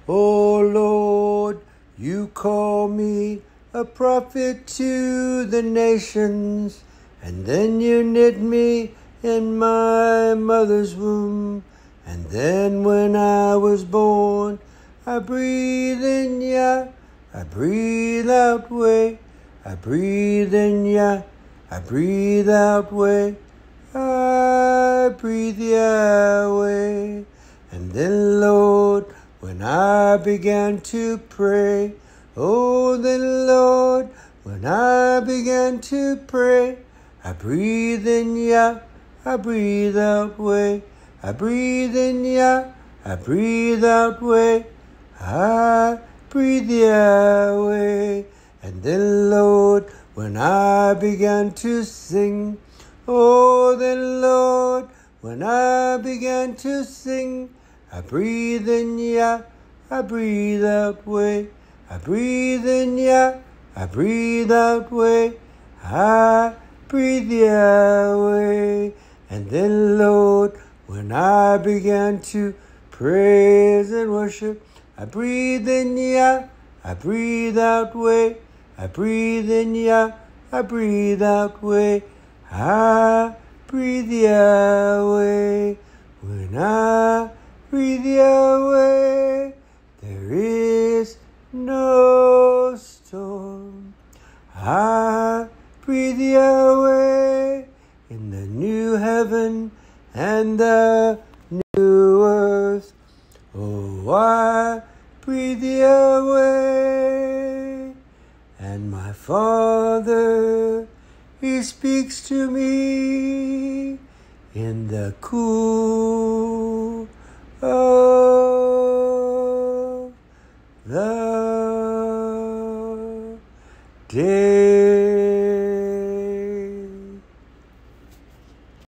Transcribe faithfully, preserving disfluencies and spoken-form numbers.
O Lord, you call me a prophet to the nations, and then you knit me in my mother's womb. And then when I was born, I breathe in Yah, I breathe out way, I breathe in Yah, I breathe out way, I breathe Yahweh. And then, Lord, when I began to pray, oh, then, Lord, when I began to pray, I breathe in Yah, I breathe out way, I breathe in Yah, I breathe out way, I breathe Yahweh. And then, Lord, when I began to sing, oh, then, Lord, when I began to sing, I breathe in Yah, I breathe out way, I breathe in Yah, I breathe out way, I breathe Yahweh. And then, Lord, when I began to praise and worship, I breathe in Yah, I breathe out way, I breathe in Yah, I breathe out way, I breathe Yahweh. When I breathe Yahweh, there is no storm. I breathe Yahweh in the new heaven and the new earth. Oh, I breathe Yahweh. And my Father, He speaks to me in the cool of the day.